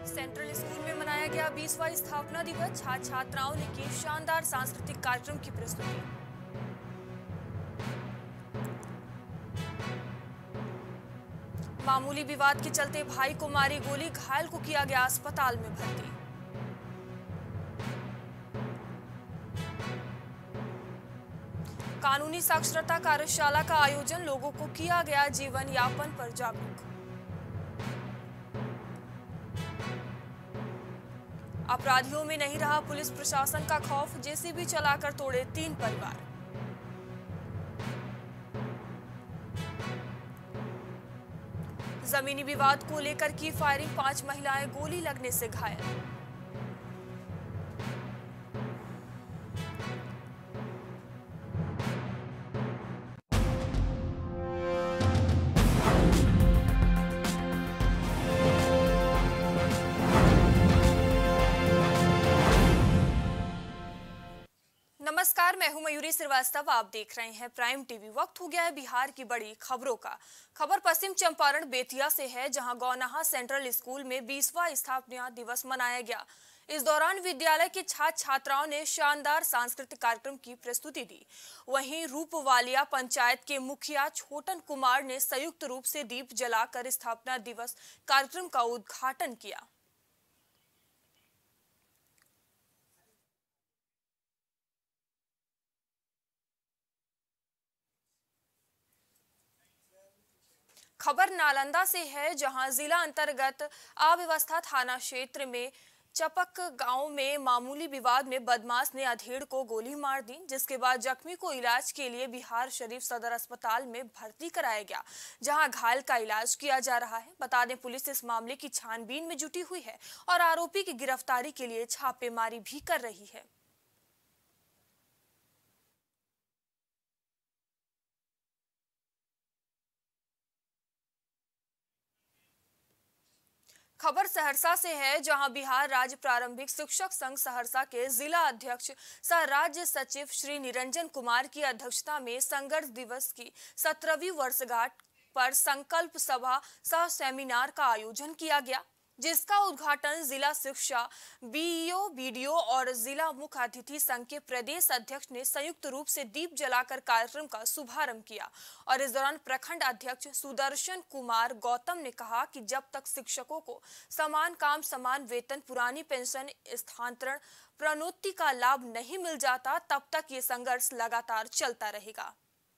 Central school में मनाया गया 20वां स्थापना दिवस। छात्र छात्राओं ने की शानदार सांस्कृतिक कार्यक्रम की प्रस्तुति। मामूली विवाद के चलते भाई को मारी गोली, घायल को किया गया अस्पताल में भर्ती। कानूनी साक्षरता कार्यशाला का आयोजन, लोगों को किया गया जीवन यापन पर जागरूक। अपराधियों में नहीं रहा पुलिस प्रशासन का खौफ, जेसीबी चलाकर तोड़े 3 परिवार। जमीनी विवाद को लेकर की फायरिंग, 5 महिलाएं गोली लगने से घायल। नमस्कार, मैं हूं मयूरी श्रीवास्तव। आप देख रहे हैं प्राइम टीवी। वक्त हो गया है बिहार की बड़ी खबरों का। खबर पश्चिम चंपारण बेतिया से है, जहां गौनाहा सेंट्रल स्कूल में 20वां स्थापना दिवस मनाया गया। इस दौरान विद्यालय के छात्र छात्राओं ने शानदार सांस्कृतिक कार्यक्रम की प्रस्तुति दी। वहीं रूपवालिया पंचायत के मुखिया छोटन कुमार ने संयुक्त रूप से दीप जलाकर स्थापना दिवस कार्यक्रम का उद्घाटन किया। खबर नालंदा से है, जहां जिला अंतर्गत अव्यवस्था थाना क्षेत्र में चपक गांव में मामूली विवाद में बदमाश ने अधेड़ को गोली मार दी, जिसके बाद जख्मी को इलाज के लिए बिहार शरीफ सदर अस्पताल में भर्ती कराया गया, जहां घायल का इलाज किया जा रहा है। बता दें, पुलिस इस मामले की छानबीन में जुटी हुई है और आरोपी की गिरफ्तारी के लिए छापेमारी भी कर रही है। खबर सहरसा से है, जहां बिहार राज्य प्रारंभिक शिक्षक संघ सहरसा के जिला अध्यक्ष सह राज्य सचिव श्री निरंजन कुमार की अध्यक्षता में संघर्ष दिवस की 17वीं वर्षगांठ पर संकल्प सभा सह सेमिनार का आयोजन किया गया, जिसका उद्घाटन जिला शिक्षा बीईओ, बीडीओ और जिला मुख्य अतिथि संघ के प्रदेश अध्यक्ष ने संयुक्त रूप से दीप जलाकर कार्यक्रम का शुभारंभ किया। और इस दौरान प्रखंड अध्यक्ष सुदर्शन कुमार गौतम ने कहा कि जब तक शिक्षकों को समान काम समान वेतन, पुरानी पेंशन स्थानांतरण, प्रोन्नति का लाभ नहीं मिल जाता, तब तक ये संघर्ष लगातार चलता रहेगा।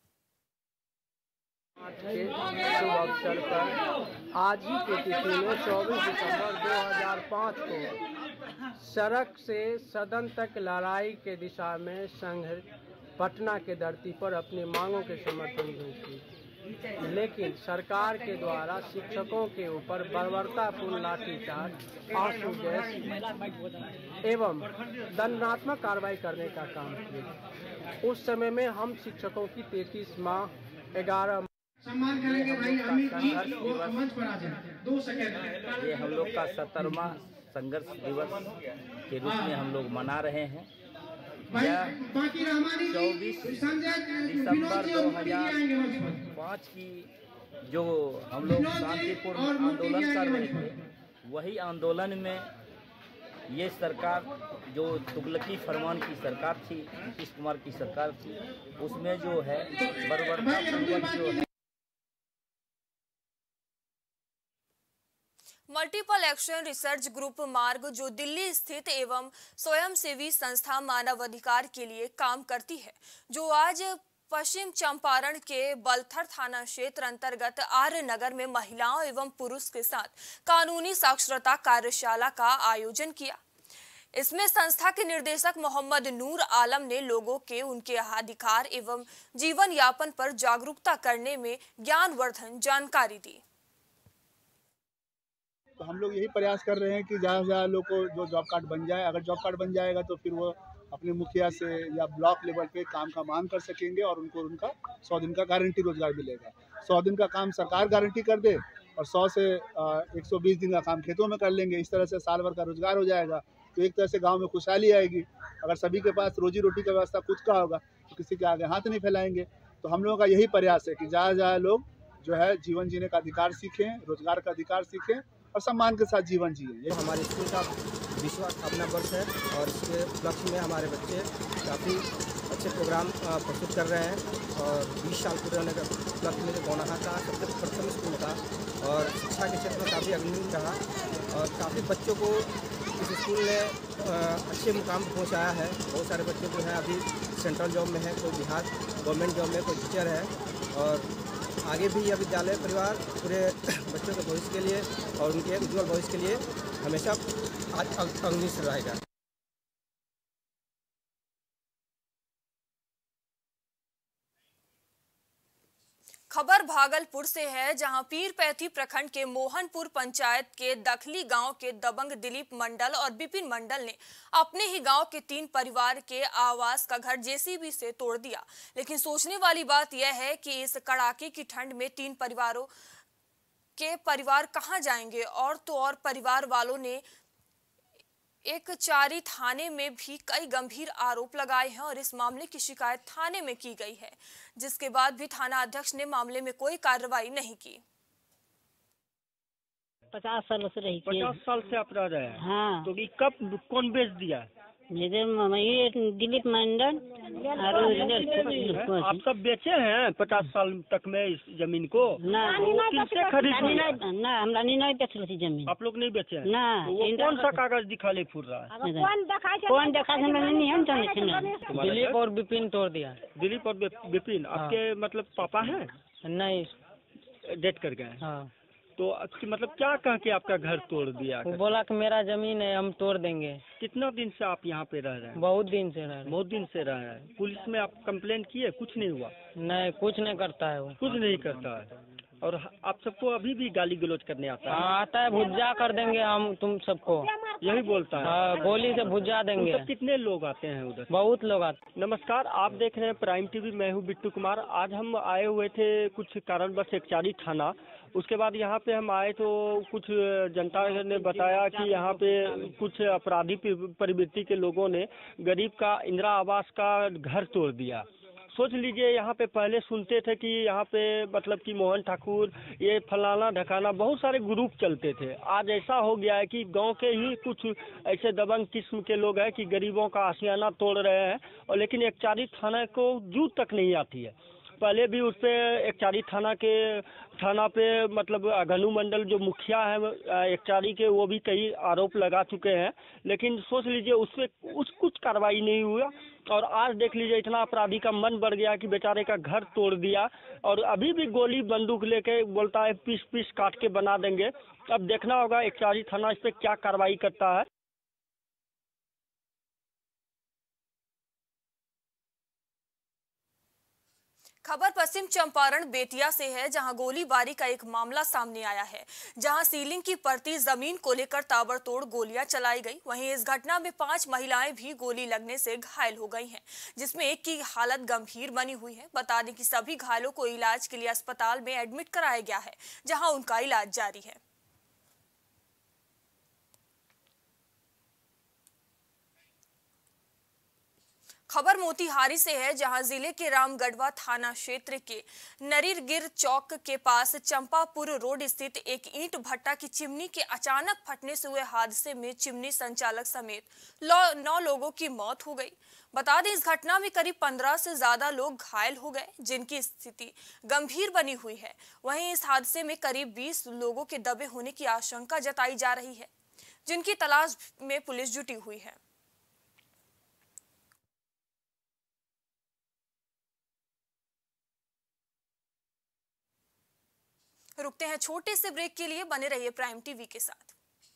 शुभ अवसर पर आज ही के तिथि में 24 दिसंबर 2005 को सड़क से सदन तक लड़ाई के दिशा में संघ पटना के धरती पर अपनी मांगों के समर्थन में की, लेकिन सरकार के द्वारा शिक्षकों के ऊपर बर्बरतापूर्ण लाठीचार्ज, आंसू गैस एवं दंडात्मक कार्रवाई करने का काम किया। उस समय में हम शिक्षकों की 33 माह 11 सम्मान करेंगे भाई। अमित जी मंच पर आ जाए 2 सेकंड। ये हम लोग का 17वां संघर्ष दिवस के रूप में हम लोग मना रहे हैं। यह 24 दिसंबर 2005 की जो हम लोग शांतिपूर्ण आंदोलन कर रहे थे, वही आंदोलन में ये सरकार जो तुगलकी फरमान की सरकार थी, नीतीश कुमार की सरकार थी, उसमें जो है बर्बरतापूर्वक जो है मल्टीपल एक्शन रिसर्च ग्रुप मार्ग, जो दिल्ली स्थित एवं स्वयंसेवी संस्था मानव अधिकार के लिए काम करती है, जो आज पश्चिम चंपारण के बलथर थाना क्षेत्र अंतर्गत आर्य नगर में महिलाओं एवं पुरुष के साथ कानूनी साक्षरता कार्यशाला का आयोजन किया। इसमें संस्था के निदेशक मोहम्मद नूर आलम ने लोगों के उनके अधिकार एवं जीवन यापन पर जागरूकता करने में ज्ञानवर्धन जानकारी दी। तो हम लोग यही प्रयास कर रहे हैं कि ज़्यादा से ज़्यादा लोग को जो जॉब कार्ड बन जाए। अगर जॉब कार्ड बन जाएगा तो फिर वो अपने मुखिया से या ब्लॉक लेवल पे काम का मांग कर सकेंगे और उनको उनका 100 दिन का गारंटी रोजगार मिलेगा। 100 दिन का काम सरकार गारंटी कर दे और 100 से 120 दिन का काम खेतों में कर लेंगे। इस तरह से साल भर का रोजगार हो जाएगा। तो एक तरह से गाँव में खुशहाली आएगी। अगर सभी के पास रोजी रोटी का व्यवस्था खुद का होगा तो किसी के आगे हाथ नहीं फैलाएंगे। तो हम लोगों का यही प्रयास है कि ज़्यादा से ज़्यादा लोग जो है जीवन जीने का अधिकार सीखें, रोजगार का अधिकार सीखें और सम्मान के साथ जीवन जिए। ये हमारे स्कूल का विश्व स्थापना वर्ष है और इसके उपलक्ष्य में हमारे बच्चे काफ़ी अच्छे प्रोग्राम प्रस्तुत कर रहे हैं और 20 साल पूरे होने के उपलक्ष्य में गौनाहा का सबसे प्रथम स्कूल था और शिक्षा के क्षेत्र में काफ़ी अग्रणी रहा और काफ़ी बच्चों को इस स्कूल ने अच्छे मुकाम पर पहुँचाया है। बहुत सारे बच्चे जो हैं अभी सेंट्रल जॉब में है, कोई बिहार गवर्नमेंट जॉब में, कोई टीचर है और आगे भी यह विद्यालय परिवार पूरे बच्चों के भविष्य के लिए और उनके उज्ज्वल भविष्य के लिए हमेशा अग्रणी रहेगा। खबर भागलपुर से है, जहां पीरपैंती प्रखंड के मोहनपुर पंचायत के दखली गांव के दबंग दिलीप मंडल और विपिन मंडल ने अपने ही गांव के 3 परिवार के आवास का घर जेसीबी से तोड़ दिया। लेकिन सोचने वाली बात यह है कि इस कड़ाके की ठंड में 3 परिवारों के परिवार कहां जाएंगे। और तो और परिवार वालों ने एकचारी थाने में भी कई गंभीर आरोप लगाए हैं और इस मामले की शिकायत थाने में की गई है, जिसके बाद भी थाना अध्यक्ष ने मामले में कोई कार्रवाई नहीं की। 50 साल से रही 50 साल से आप रह रहे हैं। हाँ। तो ये कब कौन बेच दिया? ये दिलीप मंडल आप सब बेचे हैं 50 साल तक में इस जमीन को? ना, किससे खरीदी? ना, हमरा नहीं बेचल थी जमीन। आप लोग नहीं बेचे हैं? ना। तो वो कौन सा कागज दिखाले फूल रहा है? कौन देखा नहीं हम दिलीप और विपिन तोड़ दिया। दिलीप और विपिन आपके मतलब पापा हैं? नहीं, डेट कर गए। हाँ। तो मतलब क्या कह के आपका घर तोड़ दिया? वो बोला कि मेरा जमीन है, हम तोड़ देंगे। कितना दिन से आप यहाँ पे रह रहे हैं? बहुत दिन से रह रहे हैं। बहुत दिन से रह रहे हैं। पुलिस में आप कंप्लेंट किए? कुछ नहीं हुआ? नहीं, कुछ नहीं करता है वो। कुछ नहीं करता है। और आप सबको अभी भी गाली गलौज करने आता है? आता है, भुज्जा कर देंगे हम तुम सबको, यही बोलता है। हाँ, गोली से भुज्जा देंगे। तो कितने लोग आते हैं उधर? बहुत लोग आते। नमस्कार, आप देख रहे हैं प्राइम टीवी। मैं हूं बिट्टू कुमार। आज हम आए हुए थे कुछ कारणवश एकचारी थाना। उसके बाद यहाँ पे हम आए तो कुछ जनता ने बताया कि यहाँ पे कुछ अपराधी प्रवृत्ति के लोगों ने गरीब का इंदिरा आवास का घर तोड़ दिया। सोच लीजिए, यहाँ पे पहले सुनते थे कि यहाँ पे मतलब कि मोहन ठाकुर, ये फलाना ढकाना बहुत सारे ग्रुप चलते थे। आज ऐसा हो गया है कि गांव के ही कुछ ऐसे दबंग किस्म के लोग हैं कि गरीबों का आशियाना तोड़ रहे हैं और लेकिन एकचारी थाना को जूत तक नहीं आती है। पहले भी उस पर एकचारी थाना पे मतलब अघनु मंडल जो मुखिया है एकचारी के, वो भी कई आरोप लगा चुके हैं, लेकिन सोच लीजिए उस पर कुछ कार्रवाई नहीं हुआ। और आज देख लीजिए, इतना अपराधी का मन बढ़ गया कि बेचारे का घर तोड़ दिया और अभी भी गोली बंदूक लेके बोलता है पीस पीस काट के बना देंगे। अब देखना होगा एकचारी थाना इस पर क्या कार्रवाई करता है। खबर पश्चिम चंपारण बेतिया से है, जहां गोलीबारी का एक मामला सामने आया है, जहां सीलिंग की परती जमीन को लेकर ताबड़तोड़ गोलियां चलाई गई। वहीं इस घटना में 5 महिलाएं भी गोली लगने से घायल हो गई हैं, जिसमें एक की हालत गंभीर बनी हुई है। बता दें कि सभी घायलों को इलाज के लिए अस्पताल में एडमिट कराया गया है, जहां उनका इलाज जारी है। खबर मोतिहारी से है, जहां जिले के रामगढ़वा थाना क्षेत्र के नरीरगिर चौक के पास चंपापुर रोड स्थित एक ईंट भट्टा की चिमनी के अचानक फटने से हुए हादसे में चिमनी संचालक समेत 9 लोगों की मौत हो गई। बता दें, इस घटना में करीब 15 से ज्यादा लोग घायल हो गए, जिनकी स्थिति गंभीर बनी हुई है। वहीं इस हादसे में करीब 20 लोगों के दबे होने की आशंका जताई जा रही है, जिनकी तलाश में पुलिस जुटी हुई है। रुकते हैं छोटे से ब्रेक के लिए, बने रहिए प्राइम टीवी के साथ।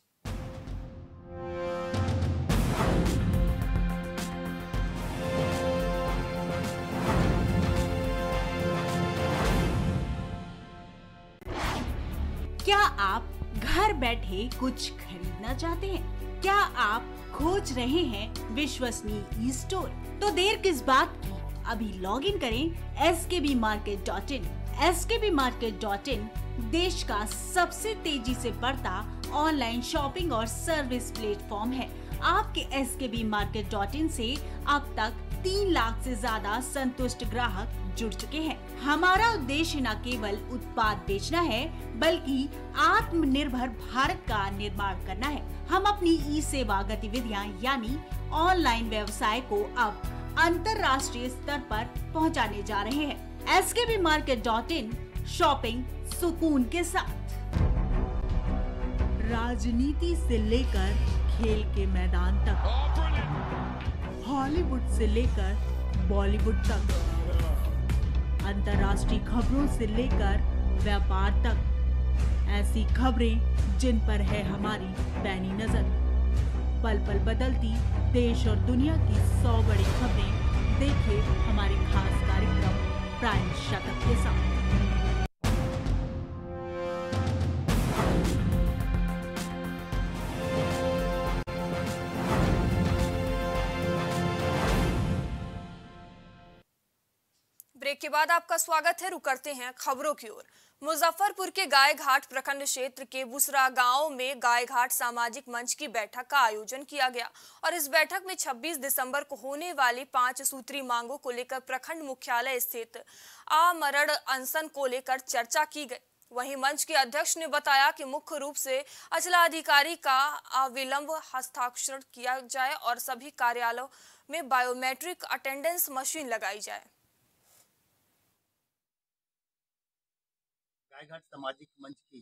क्या आप घर बैठे कुछ खरीदना चाहते हैं? क्या आप खोज रहे हैं विश्वसनीय ई-स्टोर? तो देर किस बात की, अभी लॉग इन करें skbmarket.in। skbmarket.in देश का सबसे तेजी से बढ़ता ऑनलाइन शॉपिंग और सर्विस प्लेटफॉर्म है। आपके skbmarket.in से अब तक 3 लाख से ज्यादा संतुष्ट ग्राहक जुड़ चुके हैं। हमारा उद्देश्य न केवल उत्पाद बेचना है बल्कि आत्मनिर्भर भारत का निर्माण करना है। हम अपनी ई सेवा गतिविधियां यानी ऑनलाइन व्यवसाय को अब अंतर्राष्ट्रीय स्तर पर पहुंचाने जा रहे हैं। skbmarket.in शॉपिंग सुकून के साथ। राजनीति से लेकर खेल के मैदान तक, हॉलीवुड से लेकर बॉलीवुड तक, अंतर्राष्ट्रीय खबरों से लेकर व्यापार तक, ऐसी खबरें जिन पर है हमारी पैनी नजर। पल पल बदलती देश और दुनिया की 100 बड़ी खबरें देखें हमारे खास कार्यक्रम प्राइम शतक के साथ। ब्रेक के बाद आपका स्वागत है। रुक करते हैं खबरों की ओर। मुजफ्फरपुर के गाय घाट प्रखंड क्षेत्र के बुसरा गांव में गाय घाट सामाजिक मंच की बैठक का आयोजन किया गया और इस बैठक में 26 दिसंबर को होने वाली 5 सूत्री मांगों को लेकर प्रखंड मुख्यालय स्थित आमरण अनशन को लेकर चर्चा की गई। वहीं मंच के अध्यक्ष ने बताया कि मुख्य रूप से अंचलाधिकारी का अविलंब हस्ताक्षर किया जाए और सभी कार्यालयों में बायोमेट्रिक अटेंडेंस मशीन लगाई जाए। गायघाट सामाजिक मंच की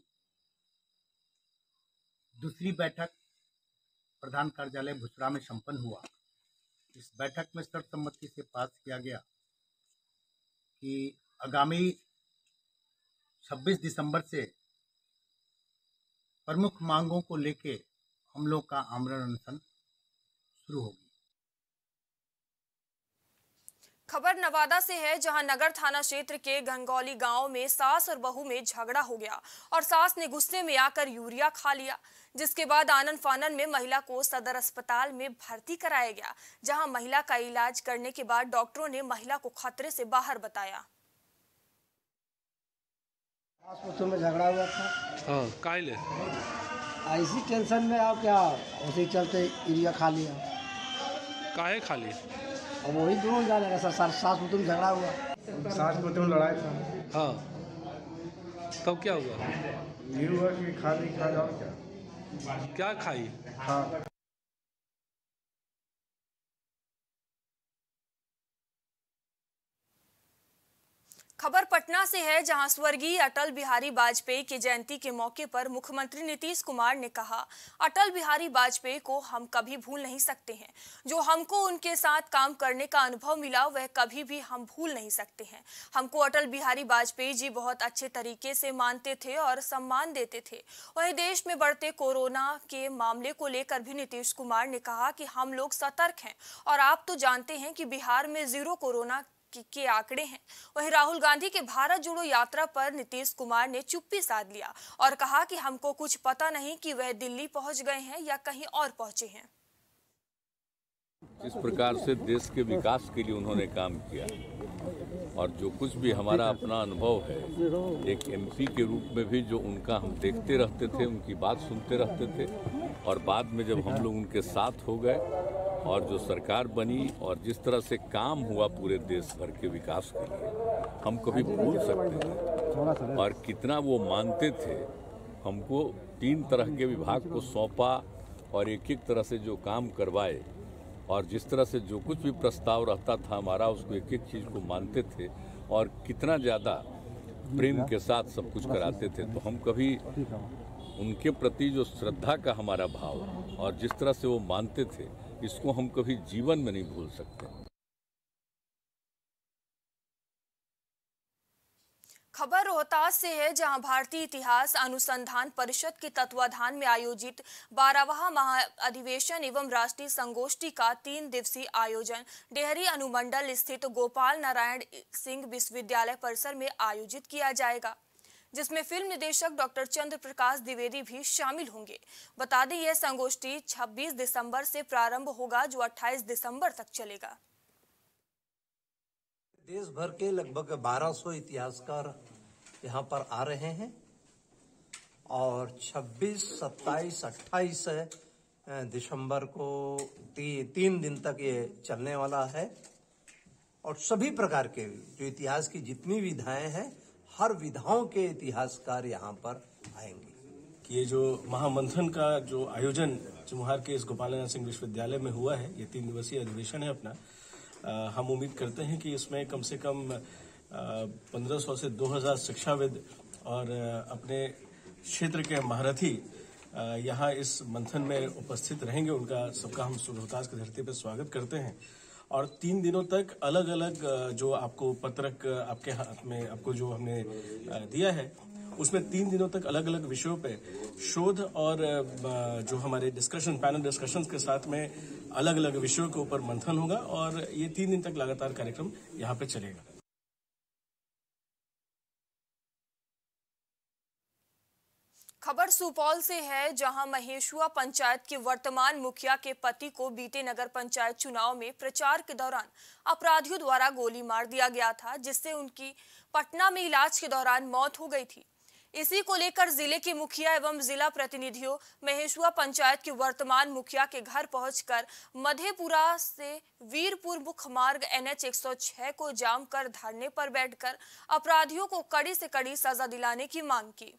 दूसरी बैठक प्रधान कार्यालय भुसरा में संपन्न हुआ। इस बैठक में सर्वसम्मति से पास किया गया कि आगामी 26 दिसंबर से प्रमुख मांगों को लेके हम लोग का आमरण अनशन शुरू होगी। खबर नवादा से है, जहां नगर थाना क्षेत्र के गंगौली गांव में सास और बहू में झगड़ा हो गया और सास ने गुस्से में आकर यूरिया खा लिया, जिसके बाद आनन फानन में महिला को सदर अस्पताल में भर्ती कराया गया, जहां महिला का इलाज करने के बाद डॉक्टरों ने महिला को खतरे से बाहर बताया। सास में झगड़ा हुआ था। काहे ऐसी टेंशन में आओ क्या, उसी चलते यूरिया खा लिया। काहे खा लिया? अब वही दोनों जाने सर, सास में झगड़ा हुआ। सास में लड़ाई था। हाँ, तब क्या हुआ? ये हुआ कि खा जाओ क्या खाई? हाँ। खबर पटना से है, जहां स्वर्गीय अटल बिहारी वाजपेयी की जयंती के मौके पर मुख्यमंत्री नीतीश कुमार ने कहा, अटल बिहारी वाजपेयी को हम कभी भूल नहीं सकते हैं। जो हमको उनके साथ काम करने का अनुभव मिला वह कभी भी हम भूल नहीं सकते हैं। हमको अटल बिहारी वाजपेयी जी बहुत अच्छे तरीके से मानते थे और सम्मान देते थे। वहीं देश में बढ़ते कोरोना के मामले को लेकर भी नीतीश कुमार ने कहा कि हम लोग सतर्क हैं और आप तो जानते हैं कि बिहार में 0 कोरोना के आंकड़े हैं। वहीं राहुल गांधी के भारत जोड़ो यात्रा पर नीतीश कुमार ने चुप्पी साध लिया और कहा कि हमको कुछ पता नहीं कि वह दिल्ली पहुंच गए हैं या कहीं और पहुंचे हैं। इस प्रकार से देश के विकास के लिए उन्होंने काम किया और जो कुछ भी हमारा अपना अनुभव है, एक एमपी के रूप में भी जो उनका हम देखते रहते थे, उनकी बात सुनते रहते थे और बाद में जब हम लोग उनके साथ हो गए और जो सरकार बनी और जिस तरह से काम हुआ पूरे देश भर के विकास के लिए, हम कभी भूल सकते हैं। और कितना वो मानते थे। हमको 3 तरह के विभाग को सौंपा और एक एक तरह से जो काम करवाए और जिस तरह से जो कुछ भी प्रस्ताव रहता था हमारा, उसको एक एक चीज़ को मानते थे और कितना ज़्यादा प्रेम के साथ सब कुछ कराते थे। तो हम कभी उनके प्रति जो श्रद्धा का हमारा भाव और जिस तरह से वो मानते थे, इसको हम कभी जीवन में नहीं भूल सकते। खबर रोहतास से है, जहां भारतीय इतिहास अनुसंधान परिषद के तत्वाधान में आयोजित 12वां महाअधिवेशन एवं राष्ट्रीय संगोष्ठी का 3 दिवसीय आयोजन डेहरी अनुमंडल स्थित गोपाल नारायण सिंह विश्वविद्यालय परिसर में आयोजित किया जाएगा, जिसमें फिल्म निदेशक डॉक्टर चंद्र प्रकाश द्विवेदी भी शामिल होंगे। बता दें, यह संगोष्ठी 26 दिसंबर से प्रारंभ होगा, जो 28 दिसंबर तक चलेगा। देश भर के लगभग 1200 इतिहासकार यहाँ पर आ रहे हैं और 26, 27, 28 दिसंबर को 3 दिन तक ये चलने वाला है। और सभी प्रकार के जो इतिहास की जितनी विधाएं हैं, हर विधाओं के इतिहासकार यहाँ पर आएंगे। कि ये जो महामंथन का जो आयोजन चमुहार के इस गोपालनाथ सिंह विश्वविद्यालय में हुआ है, ये 3 दिवसीय अधिवेशन है अपना। हम उम्मीद करते हैं कि इसमें कम से कम 1500 से 2000 शिक्षाविद और अपने क्षेत्र के महारथी यहाँ इस मंथन में उपस्थित रहेंगे। उनका सबका हम रोहतास की धरती पर स्वागत करते हैं। और 3 दिनों तक अलग अलग जो आपको पत्रक आपके हाथ में आपको जो हमने दिया है, उसमें 3 दिनों तक अलग अलग विषयों पे शोध और जो हमारे डिस्कशन पैनल डिस्कशंस के साथ में अलग अलग विषयों के ऊपर मंथन होगा और ये 3 दिन तक लगातार कार्यक्रम यहाँ पे चलेगा। खबर सुपौल से है, जहां महेशुआ पंचायत के वर्तमान मुखिया के पति को बीते नगर पंचायत चुनाव में प्रचार के दौरान अपराधियों द्वारा गोली मार दिया गया था, जिससे उनकी पटना में इलाज के दौरान मौत हो गई थी। इसी को लेकर जिले के मुखिया एवं जिला प्रतिनिधियों महेशुआ पंचायत के वर्तमान मुखिया के घर पहुंचकर मधेपुरा से वीरपुर मुख्य मार्ग NH 106 को जाम कर धरने पर बैठकर अपराधियों को कड़ी से कड़ी सजा दिलाने की मांग की।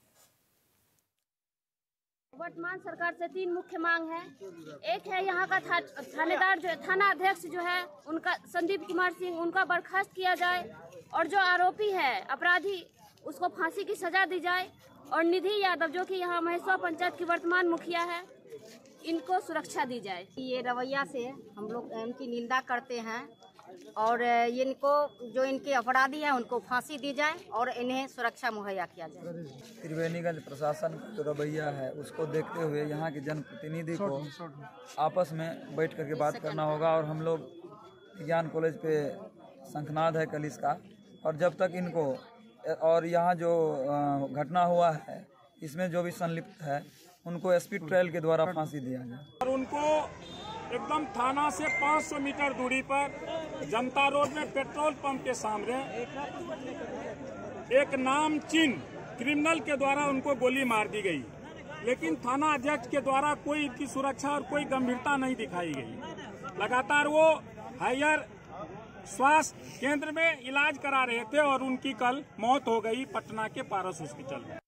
वर्तमान सरकार से 3 मुख्य मांग है। एक है यहाँ का थानेदार जो थाना अध्यक्ष जो है उनका संदीप कुमार सिंह, उनका बर्खास्त किया जाए और जो आरोपी है अपराधी उसको फांसी की सजा दी जाए और निधि यादव जो कि यहाँ महेशुआ पंचायत की वर्तमान मुखिया है, इनको सुरक्षा दी जाए। ये रवैया से हम लोग इनकी निंदा करते हैं और इनको जो इनके अपराधी हैं उनको फांसी दी जाए और इन्हें सुरक्षा मुहैया किया जाए। त्रिवेणीगंज प्रशासन का जो रवैया है उसको देखते हुए यहाँ के जनप्रतिनिधि को आपस में बैठ करके बात करना होगा और हम लोग विज्ञान कॉलेज पे शंखनाद है कल इसका, और जब तक इनको और यहाँ जो घटना हुआ है इसमें जो भी संलिप्त है उनको स्पीड ट्रायल के द्वारा फांसी दिया जाए और उनको एकदम थाना से 500 मीटर दूरी पर जनता रोड में पेट्रोल पंप के सामने एक नामचीन क्रिमिनल के द्वारा उनको गोली मार दी गई, लेकिन थाना अध्यक्ष के द्वारा कोई इनकी सुरक्षा और कोई गंभीरता नहीं दिखाई गई। लगातार वो हायर स्वास्थ्य केंद्र में इलाज करा रहे थे और उनकी कल मौत हो गई पटना के पारस हॉस्पिटल में।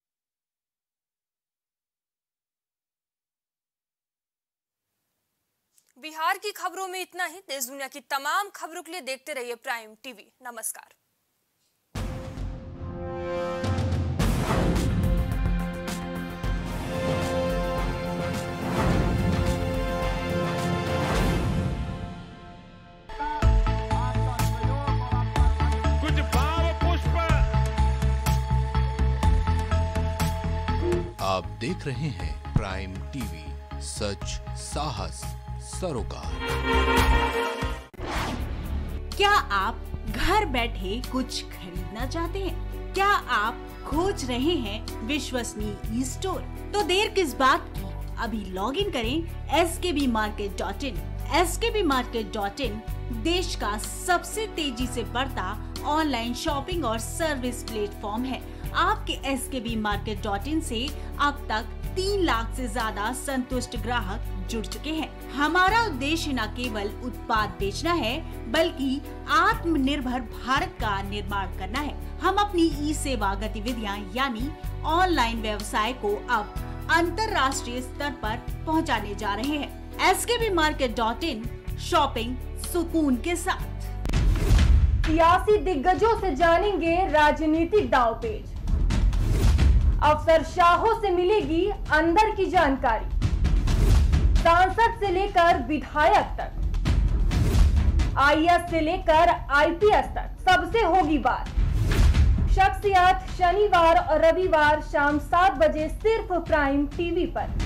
बिहार की खबरों में इतना ही। देश दुनिया की तमाम खबरों के लिए देखते रहिए प्राइम टीवी। नमस्कार। कुछ भाव पुष्प। आप देख रहे हैं प्राइम टीवी, सच साहस सरोकार। क्या आप घर बैठे कुछ खरीदना चाहते हैं? क्या आप खोज रहे हैं विश्वसनीय ई स्टोर? तो देर किस बात की, अभी लॉग इन करें skbmarket.in। skbmarket.in देश का सबसे तेजी से बढ़ता ऑनलाइन शॉपिंग और सर्विस प्लेटफॉर्म है। आपके skbmarket.in से अब तक 3 लाख से ज्यादा संतुष्ट ग्राहक जुड़ चुके हैं। हमारा उद्देश्य न केवल उत्पाद बेचना है, बल्कि आत्मनिर्भर भारत का निर्माण करना है। हम अपनी ई सेवा गतिविधियां यानी ऑनलाइन व्यवसाय को अब अंतर्राष्ट्रीय स्तर पर पहुंचाने जा रहे हैं। skbmarket.in, शॉपिंग सुकून के साथ। सियासी दिग्गजों से जानेंगे राजनीतिक दांवपेच। अफसरशाहों से मिलेगी अंदर की जानकारी। सांसद से लेकर विधायक तक, IAS से लेकर IPS तक सबसे होगी बात। शख्सियत शनिवार और रविवार शाम 7 बजे सिर्फ प्राइम टीवी पर।